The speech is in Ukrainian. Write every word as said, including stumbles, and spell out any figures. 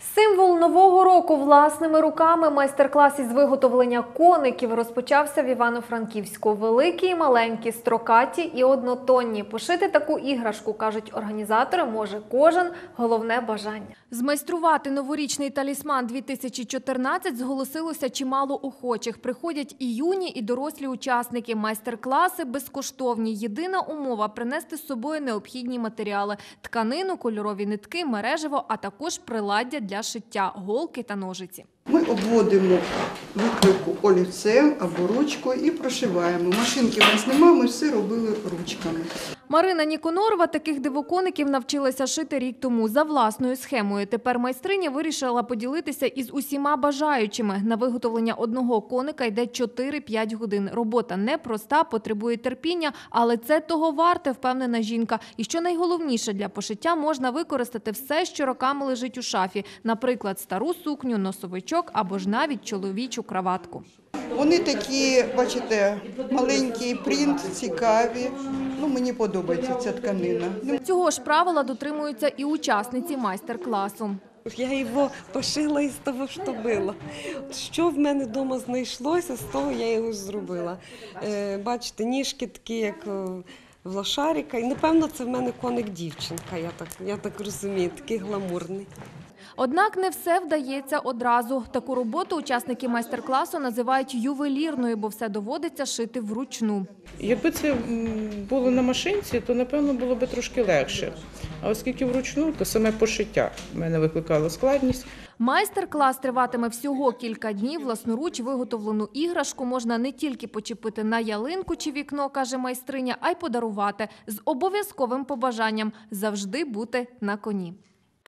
Символ Нового року власними руками майстер-клас із виготовлення коників розпочався в Івано-Франківську. Великі і маленькі, строкаті і однотонні. Пошити таку іграшку, кажуть організатори, може кожен, головне бажання. Змайструвати новорічний талісман дві тисячі чотирнадцять зголосилося чимало охочих. Приходять і юні, і дорослі учасники. Майстер-класи безкоштовні. Єдина умова – принести з собою необхідні матеріали – тканину, кольорові нитки, мережево, а також приладдя для шиття, голки та ножиці. Ми обводимо викройку олівцем або ручкою і прошиваємо. Машинки в нас немає, ми все робили ручками. Марина Ніконорова таких дивокоників навчилася шити рік тому за власною схемою. Тепер майстриня вирішила поділитися із усіма бажаючими. На виготовлення одного коника йде чотири-п'ять годин. Робота непроста, потребує терпіння, але це того варте, впевнена жінка. І що найголовніше, для пошиття можна використати все, що роками лежить у шафі. Наприклад, стару сукню, носовичок або ж навіть чоловічу краватку. Вони такі, бачите, маленький принт, цікаві. Ну, мені подобається ця тканина. Цього ж правила дотримуються і учасниці майстер-класу. Я його пошила із того, що було. Що в мене вдома знайшлося, з того я його зробила. Бачите, ніжки такі, як в лошарика. І, напевно, це в мене коник-дівчинка, я так, я так розумію, такий гламурний. Однак не все вдається одразу. Таку роботу учасники майстер-класу називають ювелірною, бо все доводиться шити вручну. Якби це було на машинці, то, напевно, було б трошки легше. А оскільки вручну, то саме пошиття в мене викликало складність. Майстер-клас триватиме всього кілька днів. Власноруч виготовлену іграшку можна не тільки почепити на ялинку чи вікно, каже майстриня, а й подарувати з обов'язковим побажанням – завжди бути на коні.